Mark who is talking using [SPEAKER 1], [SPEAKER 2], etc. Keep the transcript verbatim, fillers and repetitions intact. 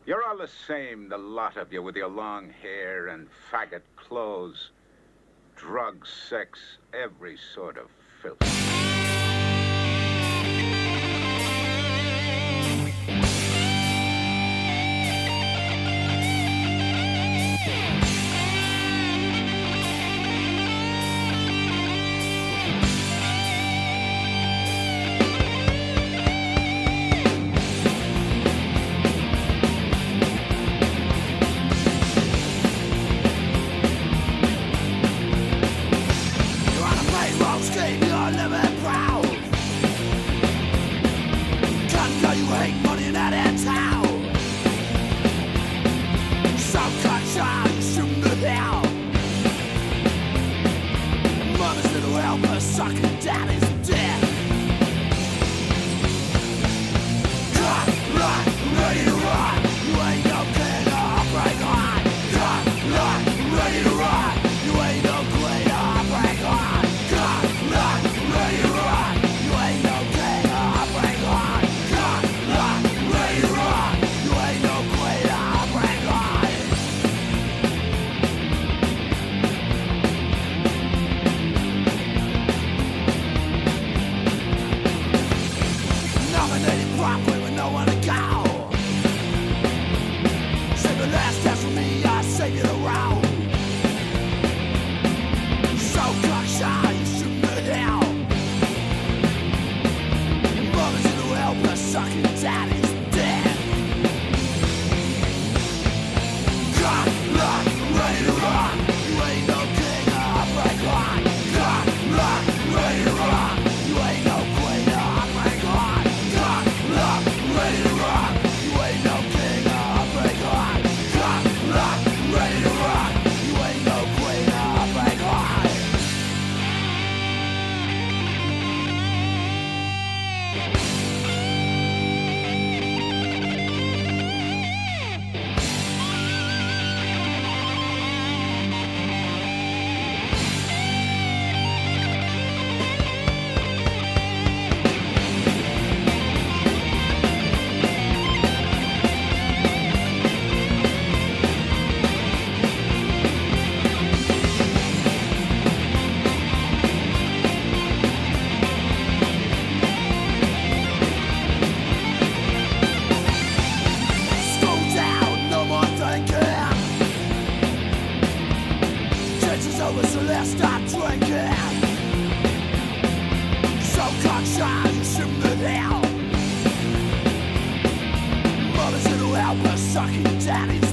[SPEAKER 1] You're all the same, the lot of you, with your long hair and faggot clothes. Drugs, sex, every sort of filth.
[SPEAKER 2] You hate money in that town. Some child you shouldn't have. Mother's little helper sucking daddy's dead. Cut, run, ready to run. You ain't no king or break on. Cut, run, ready to run. You ain't no queen or break on. Cut, run, ready to run. You ain't no king or break on. Properly with no one to go. Save the last test for me, I save you the road. So cockshy, you shouldn't have hell. Mother's in the helpless, sucking daddy's dead. Cut, lock, ready to run. You ain't no king or break on. Cut, lock, ready to run. You ain't no queen or break on. Ready to rock, you ain't no king or break on. Cut, lock, ready to rock, you ain't no queen or break on. Over, so let's stop drinking. So cockshy, you shouldn't have hell. Mother's little helper sucking daddy's